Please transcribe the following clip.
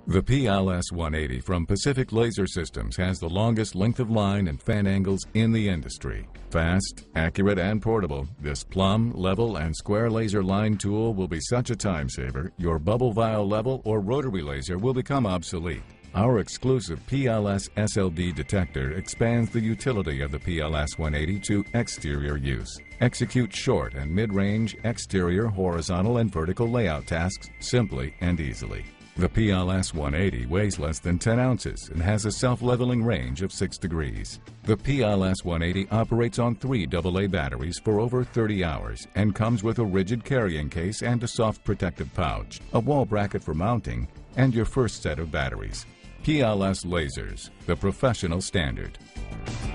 The PLS-180 from Pacific Laser Systems has the longest length of line and fan angles in the industry. Fast, accurate, and portable, this plumb, level, and square laser line tool will be such a time saver, your bubble vial level or rotary laser will become obsolete. Our exclusive PLS SLD detector expands the utility of the PLS-180 to exterior use. Execute short and mid-range exterior, horizontal, and vertical layout tasks simply and easily. The PLS-180 weighs less than 10 ounces and has a self-leveling range of 6 degrees. The PLS-180 operates on 3 AA batteries for over 30 hours and comes with a rigid carrying case and a soft protective pouch, a wall bracket for mounting, and your first set of batteries. PLS Lasers, the professional standard.